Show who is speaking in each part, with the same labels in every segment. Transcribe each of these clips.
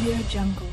Speaker 1: Audio Jungle.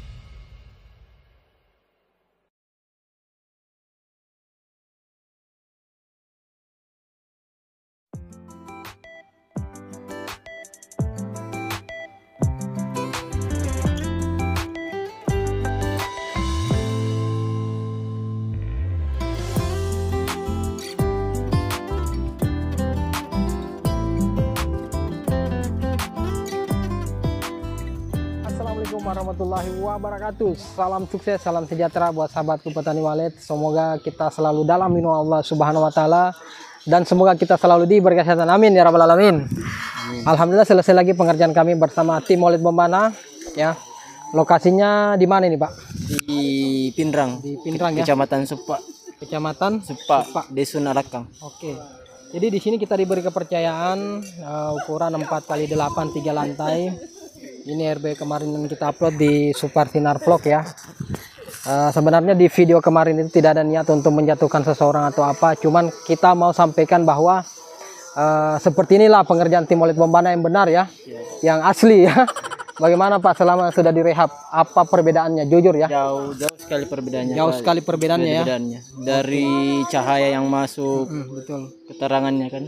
Speaker 2: Assalamualaikum warahmatullahi wabarakatuh. Salam sukses, salam sejahtera buat sahabatku petani walet. Semoga kita selalu dalam lindungan Allah Subhanahu wa taala dan semoga kita selalu diberi kesehatan. Amin ya rabbal alamin. Alhamdulillah selesai lagi pengerjaan kami bersama tim Walet Bombana ya. Lokasinya di mana ini, Pak?
Speaker 3: Di Pindrang.
Speaker 2: Di Pindrang ya.
Speaker 3: Kecamatan Supa.
Speaker 2: Kecamatan
Speaker 3: Supa. Desun Arakang.
Speaker 2: Oke. Jadi di sini kita diberi kepercayaan ukuran 4x8 3 lantai. Ini RB kemarin yang kita upload di Suparsinar Vlog ya. Sebenarnya di video kemarin itu tidak ada niat untuk menjatuhkan seseorang atau apa. Cuman kita mau sampaikan bahwa seperti inilah pengerjaan tim Walet Bombana yang benar ya. Yang asli ya. Bagaimana Pak selama sudah direhab? Apa perbedaannya? Jujur ya.
Speaker 3: Jauh sekali perbedaannya.
Speaker 2: Jauh sekali perbedaannya ya.
Speaker 3: Dari cahaya yang masuk,
Speaker 2: Betul.
Speaker 3: keterangannya kan.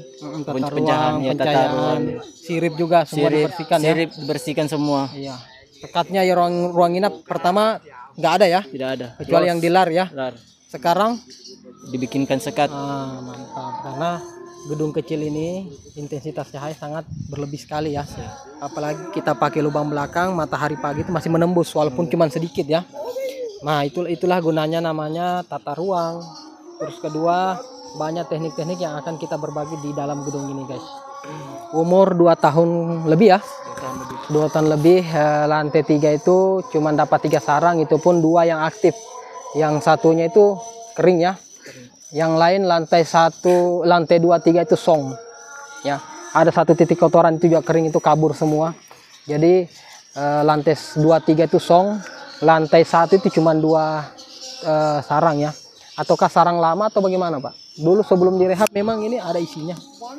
Speaker 2: Pencahayaan, sirip juga semua dibersihkan ya.
Speaker 3: Sirip bersihkan semua.
Speaker 2: Iya. Tekatnya ya ruang inap pertama nggak ada ya.
Speaker 3: Tidak ada.
Speaker 2: Kecuali yang dilar ya.
Speaker 3: Lar.
Speaker 2: Sekarang
Speaker 3: Dibikinkan sekat.
Speaker 2: mantap karena gedung kecil ini intensitas cahaya sangat berlebih sekali ya. Apalagi kita pakai lubang belakang, matahari pagi itu masih menembus walaupun cuma sedikit ya. Nah, itulah gunanya namanya tata ruang. Terus kedua, banyak teknik-teknik yang akan kita berbagi di dalam gedung ini, guys. Umur 2 tahun lebih ya. 2 tahun lebih, lantai 3 itu cuma dapat 3 sarang, itu pun 2 yang aktif. Yang satunya itu kering ya. Yang lain lantai 1, lantai 2, 3 itu song. Ya, ada 1 titik kotoran itu juga kering, itu kabur semua. Jadi lantai 2, 3 itu song, lantai 1 itu cuma 2 sarang ya. Ataukah sarang lama atau bagaimana Pak? Dulu sebelum direhab memang ini ada isinya.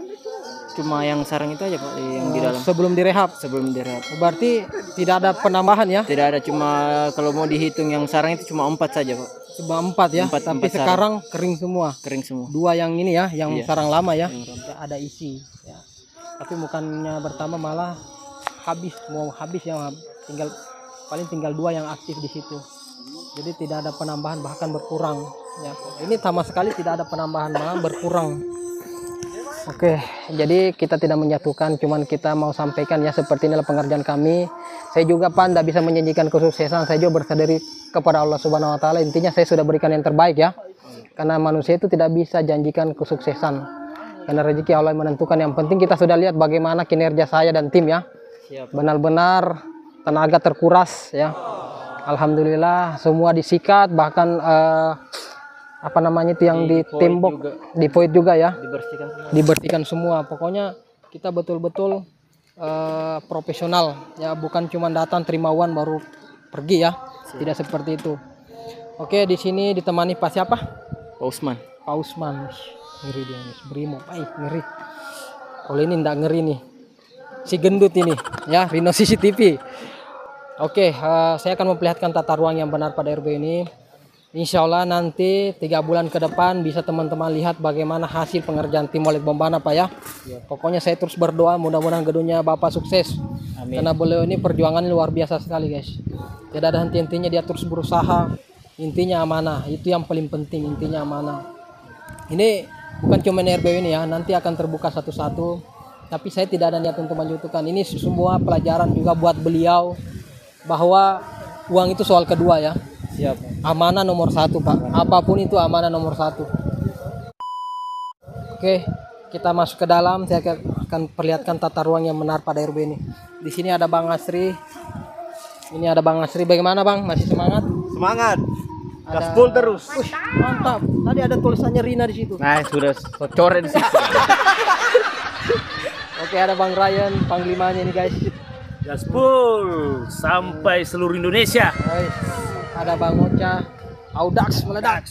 Speaker 3: Cuma yang sarang itu aja Pak yang di dalam.
Speaker 2: Sebelum direhab.
Speaker 3: Sebelum direhab.
Speaker 2: Berarti tidak ada penambahan ya?
Speaker 3: Tidak ada, cuma kalau mau dihitung yang sarang itu cuma 4 saja Pak.
Speaker 2: Cuma 4 ya. Tapi sekarang kering semua.
Speaker 3: Kering semua.
Speaker 2: 2 yang ini ya, yang sarang lama ya.
Speaker 3: Yang
Speaker 2: Ada isi ya. Tapi bukannya bertambah malah habis, mau habis yang tinggal 2 yang aktif di situ. Jadi tidak ada penambahan, bahkan berkurang ya. Ini sama sekali tidak ada penambahan, malah berkurang. Oke, jadi kita tidak menjatuhkan, cuman kita mau sampaikan ya seperti inilah pengerjaan kami. Saya juga Pak tidak bisa menjanjikan kesuksesan, saya juga bersedari kepada Allah Subhanahu wa taala. Intinya saya sudah berikan yang terbaik ya. Karena manusia itu tidak bisa janjikan kesuksesan. Karena rezeki Allah yang menentukan. Yang penting kita sudah lihat bagaimana kinerja saya dan tim ya. Benar-benar tenaga terkuras ya. Alhamdulillah semua disikat, bahkan apa namanya itu yang di tembok di void juga ya, dibersihkan semua. Pokoknya kita betul-betul profesional ya, bukan cuma datang terima uang baru pergi ya. Tidak seperti itu. Oke, di sini ditemani Pak siapa?
Speaker 3: Pak Usman.
Speaker 2: Pak Usman. Ngeri dia nih, Brimo. Ngeri. Kalau ini ndak ngeri nih, si gendut ini ya, Rino CCTV. Oke, saya akan memperlihatkan tata ruang yang benar pada RB ini. Insya Allah nanti 3 bulan ke depan bisa teman-teman lihat bagaimana hasil pengerjaan tim Walet Bombana Pak ya. Pokoknya saya terus berdoa mudah-mudahan gedungnya Bapak sukses. Amin. Karena beliau ini perjuangannya luar biasa sekali guys. Tidak ada henti-hentinya, dia terus berusaha. Intinya amanah, itu yang paling penting, intinya amanah. Ini bukan cuma RB ini ya, nanti akan terbuka satu-satu. Tapi saya tidak ada niat untuk menjatuhkan. Ini semua pelajaran juga buat beliau bahwa uang itu soal kedua ya.
Speaker 3: Siap.
Speaker 2: Amanah nomor 1 Pak. Apapun itu amanah nomor 1. Oke, kita masuk ke dalam. Saya akan perlihatkan tata ruang yang benar pada RB ini. Di sini ada Bang Asri. Ini ada Bang Asri. Bagaimana Bang? Masih semangat?
Speaker 4: Semangat.
Speaker 2: Ada...
Speaker 4: Gaspol terus.
Speaker 2: Mantap. Tadi ada tulisannya Rina di situ.
Speaker 4: Nah, sudah coret di situ.
Speaker 2: Oke, ada Bang Ryan, panglimanya ini guys.
Speaker 4: Gaspol sampai seluruh Indonesia.
Speaker 2: Guys. Ada Bang Ocha, Audax meledak.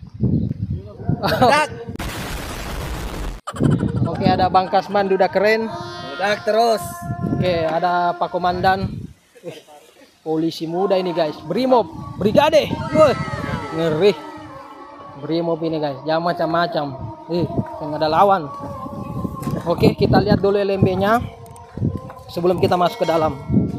Speaker 2: Oke, ada Bang Kasman, duda keren.
Speaker 3: Meledak terus.
Speaker 2: Oke, ada Pak Komandan. polisi muda ini guys, Brimob, Brigade. Wih, ngeri. Brimob ini guys, jangan macam-macam. Nggak ada lawan. Oke, kita lihat dulu LMB-nya sebelum kita masuk ke dalam.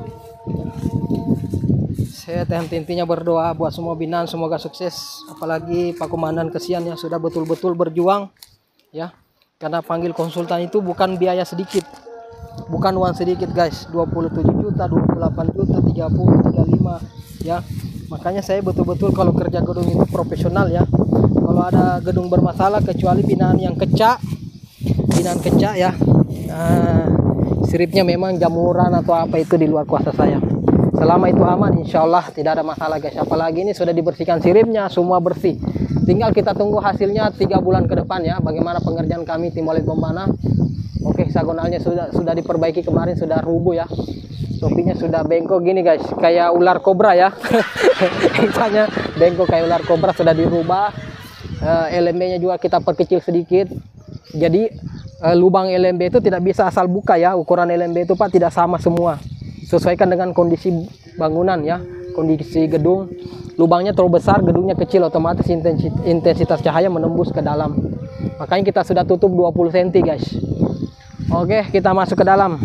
Speaker 2: Saya intinya berdoa buat semua binaan, semoga sukses. Apalagi Pak Komandan, kesian ya, sudah betul-betul berjuang ya. Karena panggil konsultan itu bukan biaya sedikit, bukan uang sedikit guys. 27 juta, 28 juta, 30, 35 ya. Makanya saya betul-betul kalau kerja gedung itu profesional ya. Kalau ada gedung bermasalah, kecuali binaan yang kecak ya, siripnya memang jamuran atau apa, itu di luar kuasa saya. Selama itu aman, insya Allah tidak ada masalah guys. Apalagi ini sudah dibersihkan siripnya, semua bersih. Tinggal kita tunggu hasilnya 3 bulan ke depan ya. Bagaimana pengerjaan kami tim Walet Bombana. Oke, hexagonalnya sudah diperbaiki kemarin, sudah rubuh ya. Topinya sudah bengkok gini guys, kayak ular kobra ya. Misalnya bengkok kayak ular kobra, sudah dirubah. LMB-nya juga kita perkecil sedikit. Jadi lubang LMB itu tidak bisa asal buka ya. Ukuran LMB itu Pak tidak sama semua. Sesuaikan dengan kondisi bangunan ya, kondisi gedung. Lubangnya terlalu besar, gedungnya kecil, otomatis intensitas cahaya menembus ke dalam. Makanya kita sudah tutup 20 cm guys. Oke, kita masuk ke dalam.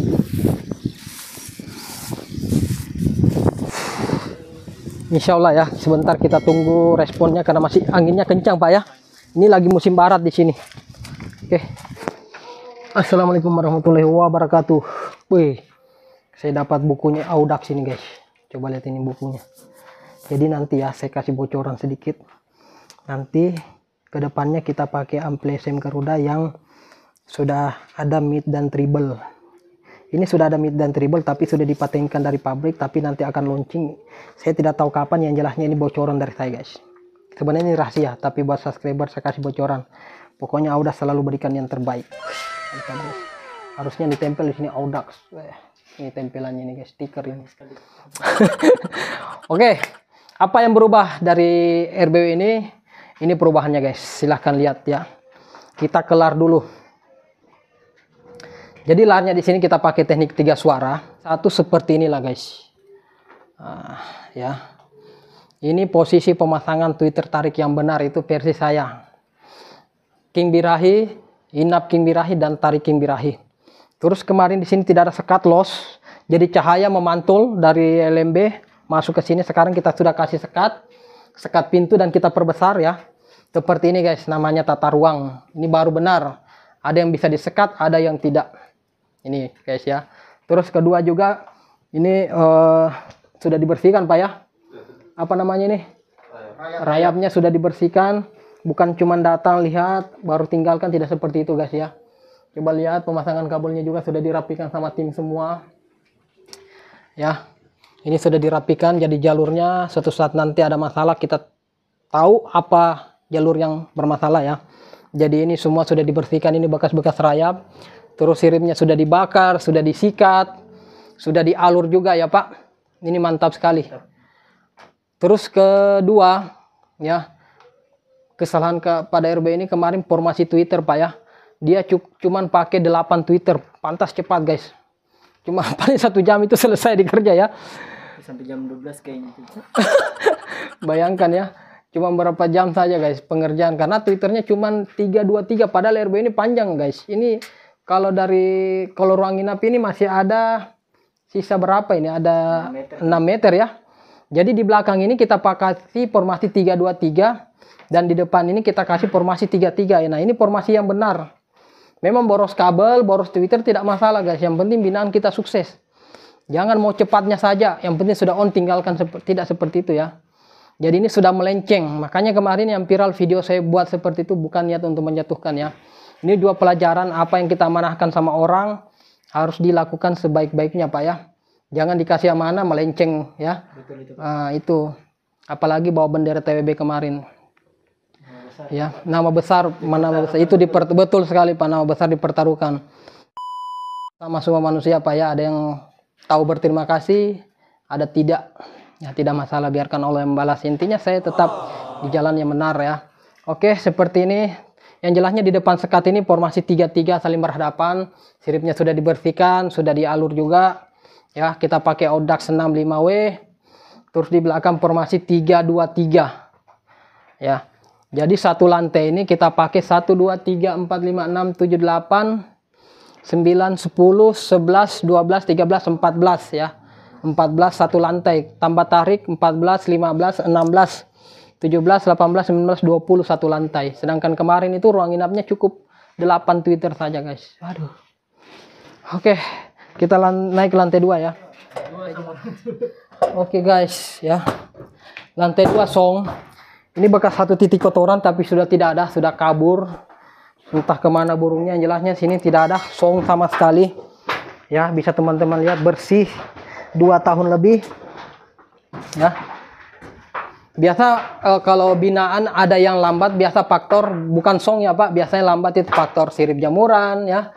Speaker 2: Insya Allah ya, sebentar kita tunggu responnya karena masih anginnya kencang Pak ya. Ini lagi musim barat di sini. Oke. Assalamualaikum warahmatullahi wabarakatuh. Wih, saya dapat bukunya Audax ini guys. Coba lihat ini bukunya. Jadi nanti ya saya kasih bocoran sedikit. Nanti kedepannya kita pakai ampli SM Garuda yang sudah ada mid dan treble. Ini sudah ada mid dan treble tapi sudah dipatenkan dari pabrik, tapi nanti akan launching. Saya tidak tahu kapan, yang jelasnya ini bocoran dari saya guys. Sebenarnya ini rahasia, tapi buat subscriber saya kasih bocoran. Pokoknya Audax selalu berikan yang terbaik. Harusnya ditempel di sini Audax. Ini tempelannya nih guys, stiker ini. Oke, apa yang berubah dari RBW ini? Ini perubahannya guys, silahkan lihat ya. Kita kelar dulu. Jadi larnya di sini kita pakai teknik 3 suara. Satu seperti inilah guys. Ya. Ini posisi pemasangan tweeter tarik yang benar, itu versi saya. King birahi, inap king birahi, dan tarik king birahi. Terus kemarin di sini tidak ada sekat loss, jadi cahaya memantul dari LMB masuk ke sini. Sekarang kita sudah kasih sekat pintu dan kita perbesar ya. Seperti ini guys, namanya tata ruang. Ini baru benar. Ada yang bisa disekat, ada yang tidak. Ini guys ya. Terus kedua juga ini sudah dibersihkan Pak ya. Apa namanya ini? Rayapnya sudah dibersihkan. Bukan cuma datang lihat baru tinggalkan, tidak seperti itu guys ya. Coba lihat pemasangan kabelnya juga sudah dirapikan sama tim semua. Ya. Ini sudah dirapikan, jadi jalurnya suatu saat nanti ada masalah kita tahu apa jalur yang bermasalah ya. Jadi ini semua sudah dibersihkan, ini bekas-bekas rayap. Terus siripnya sudah dibakar, sudah disikat, sudah dialur juga ya Pak. Ini mantap sekali. Terus kedua ya, kesalahan pada RB ini kemarin formasi Twitter Pak ya. Dia cuman pakai 8 Twitter, pantas cepat guys. Cuma paling 1 jam itu selesai dikerja ya.
Speaker 3: Sampai jam 12 kayaknya.
Speaker 2: Bayangkan ya, cuma berapa jam saja guys pengerjaan, karena Twitternya cuma 323, padahal RB ini panjang guys. Ini kalau dari ruang inap ini masih ada sisa berapa ini? Ada 6 meter ya. Jadi di belakang ini kita pakai formasi 323 dan di depan ini kita kasih formasi 33 ya. Nah, ini formasi yang benar. Memang boros kabel, boros Twitter tidak masalah guys. Yang penting binaan kita sukses. Jangan mau cepatnya saja, yang penting sudah on, tinggalkan tidak seperti itu ya. Jadi ini sudah melenceng. Makanya kemarin yang viral video saya buat seperti itu bukan niat untuk menjatuhkan ya. Ini 2 pelajaran, apa yang kita amanahkan sama orang harus dilakukan sebaik-baiknya Pak ya. Jangan dikasih amanah melenceng ya. Betul itu. Itu. Apalagi bawa bendera TWB kemarin. Ya, nama besar itu betul sekali Pak, nama besar dipertaruhkan. Sama semua manusia Pak ya, ada yang tahu berterima kasih, ada tidak. Ya tidak masalah, biarkan Allah yang membalas. Intinya saya tetap di jalan yang benar ya. Oke, seperti ini. Yang jelasnya di depan sekat ini formasi 33 saling berhadapan. Siripnya sudah dibersihkan, sudah dialur juga. Ya, kita pakai Audax 65W. Terus di belakang formasi 3-2-3. Ya. Jadi satu lantai ini kita pakai 1 2 3 4 5 6 7 8 9 10 11 12 13 14 ya. 14 satu lantai, tambah tarik 14 15 16 17 18 19 20 satu lantai. Sedangkan kemarin itu ruang inapnya cukup 8 Twitter saja, guys. Aduh. Oke, kita naik ke lantai 2 ya. Oke guys, ya. Lantai 2 song. Ini bekas satu titik kotoran tapi sudah tidak ada, sudah kabur. Entah kemana burungnya. Yang jelasnya sini tidak ada song sama sekali. Ya, bisa teman-teman lihat bersih 2 tahun lebih. Ya. Biasa kalau binaan ada yang lambat, biasa faktor bukan song ya Pak. Biasanya lambat itu faktor sirip jamuran ya.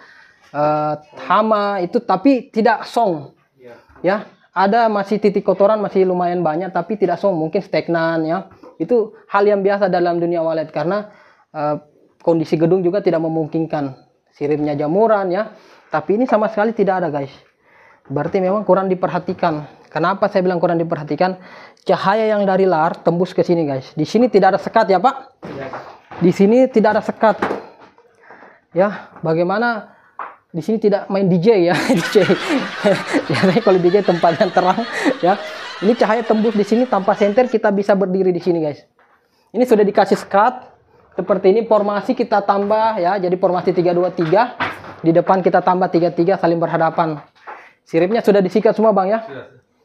Speaker 2: Hama itu, tapi tidak song. Ya. Ada masih titik kotoran masih lumayan banyak tapi tidak song, mungkin stagnan ya. Itu hal yang biasa dalam dunia walet karena kondisi gedung juga tidak memungkinkan siripnya jamuran ya. Tapi ini sama sekali tidak ada, guys. Berarti memang kurang diperhatikan. Kenapa saya bilang kurang diperhatikan? Cahaya yang dari lar tembus ke sini, guys. Di sini tidak ada sekat ya, Pak. Di sini tidak ada sekat. Ya, bagaimana di sini tidak main DJ ya, DJ. Biasanya kalau DJ tempatnya terang ya. Ini cahaya tembus di sini tanpa senter kita bisa berdiri di sini, guys. Ini sudah dikasih sekat seperti ini, formasi kita tambah ya, jadi formasi 3-2-3. Di depan kita tambah 3-3 saling berhadapan. Siripnya sudah disikat semua, Bang ya.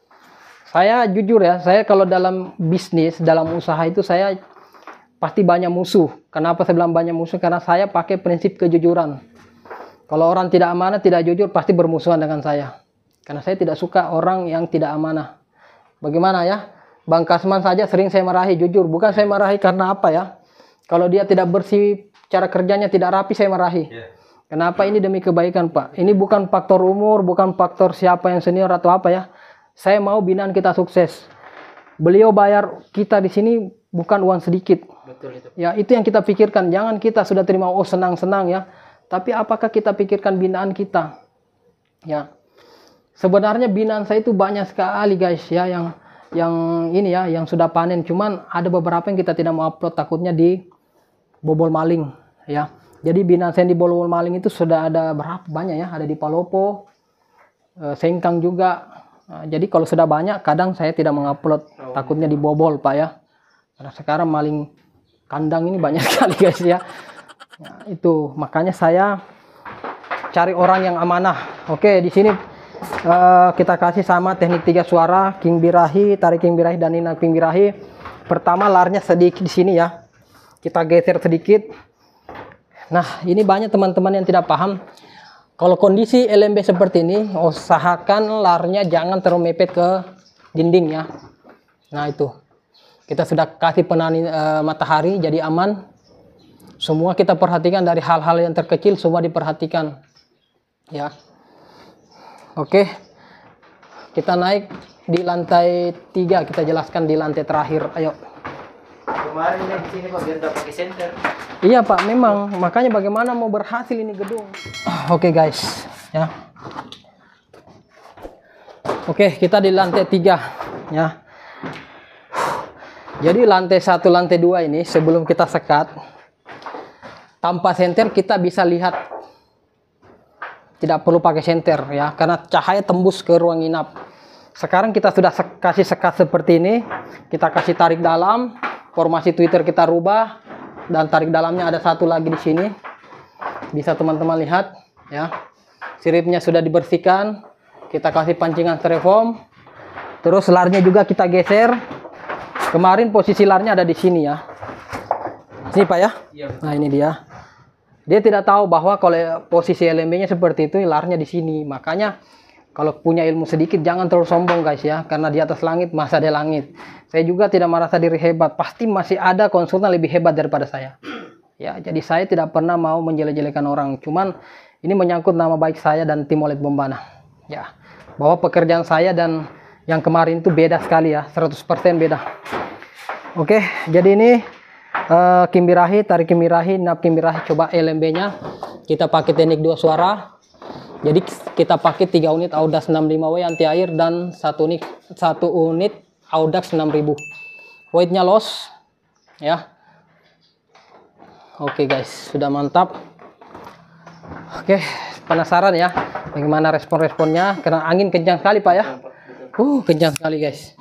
Speaker 2: Saya jujur ya, saya kalau dalam bisnis, dalam usaha itu saya pasti banyak musuh. Kenapa saya bilang banyak musuh? Karena saya pakai prinsip kejujuran. Kalau orang tidak amanah, tidak jujur, pasti bermusuhan dengan saya. Karena saya tidak suka orang yang tidak amanah. Bagaimana ya? Bang Kasman saja sering saya marahi, jujur. Bukan saya marahi karena apa ya? Kalau dia tidak bersih, cara kerjanya tidak rapi, saya marahi. Kenapa? Ini demi kebaikan, Pak. Ini bukan faktor umur, bukan faktor siapa yang senior atau apa ya. Saya mau binaan kita sukses. Beliau bayar kita di sini bukan uang sedikit.
Speaker 3: Betul itu.
Speaker 2: Ya, itu yang kita pikirkan. Jangan kita sudah terima, oh senang-senang ya. Tapi apakah kita pikirkan binaan kita? Ya, sebenarnya binaan saya itu banyak sekali, guys ya, yang ini ya, yang sudah panen. Cuman ada beberapa yang kita tidak mau upload, takutnya di bobol maling ya. Jadi binaan saya di bobol maling itu sudah ada berapa banyak ya? Ada di Palopo, Sengkang juga. Nah, jadi kalau sudah banyak, kadang saya tidak mengupload, takutnya dibobol, Pak ya. Karena sekarang maling kandang ini banyak sekali, guys ya. Nah, itu makanya saya cari orang yang amanah. Oke, di sini kita kasih sama teknik 3 suara, king birahi, tarik king birahi dan nina king birahi. Pertama larnya sedikit di sini ya. Kita geser sedikit. Nah, ini banyak teman-teman yang tidak paham. Kalau kondisi LMB seperti ini, usahakan larnya jangan terlalu mepet ke dinding ya. Nah, itu. Kita sudah kasih penani matahari jadi aman. Semua kita perhatikan dari hal-hal yang terkecil, semua diperhatikan. Ya. Oke. Kita naik di lantai 3, kita jelaskan di lantai terakhir. Ayo.
Speaker 3: Kemarin di sini Pak biar nggak pakai senter.
Speaker 2: Iya, Pak, memang. Makanya bagaimana mau berhasil ini gedung. Oke, guys. Ya. Oke, kita di lantai 3. Ya. Jadi lantai 1, lantai 2 ini sebelum kita sekat, tanpa senter kita bisa lihat, tidak perlu pakai senter ya, karena cahaya tembus ke ruang inap. Sekarang kita sudah kasih sekat seperti ini, kita kasih tarik dalam, formasi Twitter kita rubah, dan tarik dalamnya ada satu lagi di sini, bisa teman-teman lihat ya. Siripnya sudah dibersihkan, kita kasih pancingan styrofoam, terus larnya juga kita geser. Kemarin posisi larnya ada di sini ya, sini Pak ya. Nah ini dia. Dia tidak tahu bahwa kalau posisi LMB-nya seperti itu, larnya di sini. Makanya kalau punya ilmu sedikit jangan terlalu sombong, guys ya. Karena di atas langit masa ada langit. Saya juga tidak merasa diri hebat. Pasti masih ada konsultan lebih hebat daripada saya. Ya, jadi saya tidak pernah mau menjelek-jelekan orang. Cuman ini menyangkut nama baik saya dan tim Walet Bombana. Ya, bahwa pekerjaan saya dan yang kemarin itu beda sekali ya. 100% beda. Oke, jadi ini kimbirahi, tarik kimbirahi, nap kimbirahi. Coba LMB-nya kita pakai teknik 2 suara. Jadi kita pakai 3 unit Audax 65W anti air dan 1 unit Audax 6000. Weightnya loss ya. Oke guys, sudah mantap. Oke, penasaran ya bagaimana respon-responnya karena angin kencang sekali Pak ya. Kencang sekali guys.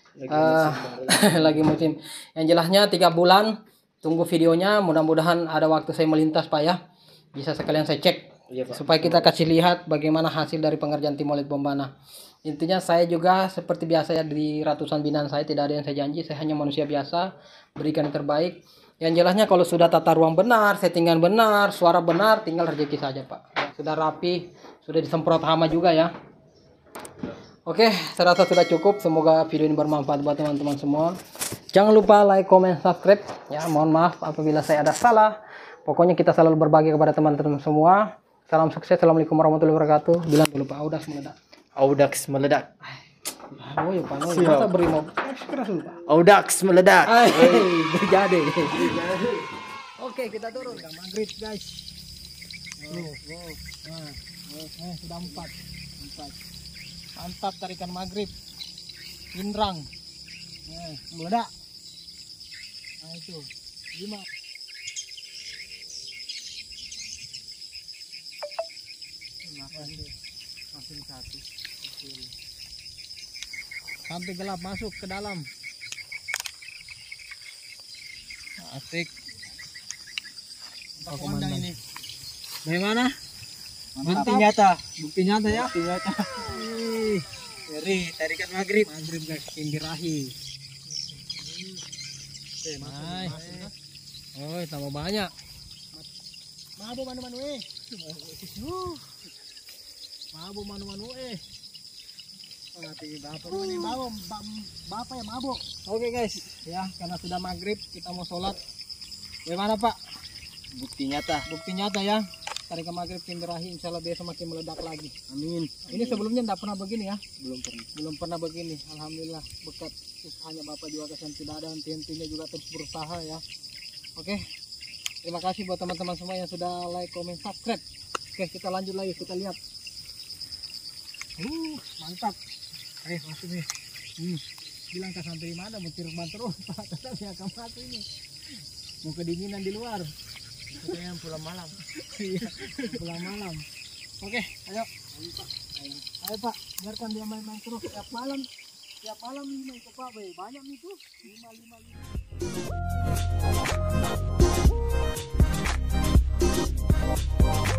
Speaker 2: Lagi musim. Yang jelasnya 3 bulan. Tunggu videonya, mudah-mudahan ada waktu saya melintas Pak ya. Bisa sekalian saya cek supaya kita kasih lihat bagaimana hasil dari pengerjaan timolit bombana. Intinya saya juga seperti biasa ya, di ratusan binaan saya tidak ada yang saya janji, saya hanya manusia biasa, berikan yang terbaik. Yang jelasnya kalau sudah tata ruang benar, settingan benar, suara benar, tinggal rezeki saja Pak ya, sudah rapi, sudah disemprot hama juga ya. Oke, saya rasa sudah cukup. Semoga video ini bermanfaat buat teman-teman semua. Jangan lupa like, comment, subscribe ya. Mohon maaf apabila saya ada salah. Pokoknya kita selalu berbagi kepada teman-teman semua. Salam sukses. Assalamualaikum warahmatullahi wabarakatuh. Bilang dulu Pak, Audax meledak.
Speaker 3: Audax meledak.
Speaker 2: Oh ya Pak, masa beri mau keras dulu Pak.
Speaker 3: Audax meledak.
Speaker 2: Jadi. Oke, kita turun. Udah maghrib guys. Sudah 4. Mantap tarikan maghrib. Indrang. Meledak. Nah itu. 5. Masih 1. Sampai gelap masuk ke dalam. Asik. Apa komandan ini? Bagaimana? Bukti nyata ya. Bukti nyata. Dari tarikan maghrib. Maghrib guys, Indirahi. Oh, tambah banyak. Mabo manu-manu Mabo manu-manu Bapak ya mabo. Oke guys, ya karena sudah maghrib kita mau sholat. Bagaimana Pak?
Speaker 3: Bukti nyata.
Speaker 2: Bukti nyata ya. Tarikan maghrib Indirahi, insya Allah besok makin meledak lagi.
Speaker 3: Amin.
Speaker 2: Ini sebelumnya tidak pernah begini ya?
Speaker 3: Belum
Speaker 2: Belum pernah begini. Alhamdulillah berkat usahanya Bapak juga kesan tidak ada henti-hentinya juga terus berusaha ya. Oke. Terima kasih buat teman-teman semua yang sudah like, comment, subscribe. Oke, kita lanjut lagi, kita lihat. Mantap. Masuk nih. Bilang ke santri mana mau ciruman terus Pak, tetap ya kamu mati ini. Mau kedinginan di luar. Yang pulang malam. Iya, pulang malam. Oke, ayo. Ayo Pak, biarkan dia main-main terus tiap malam. Tiap malam ini main ke Pak, banyak nih tuh. 5.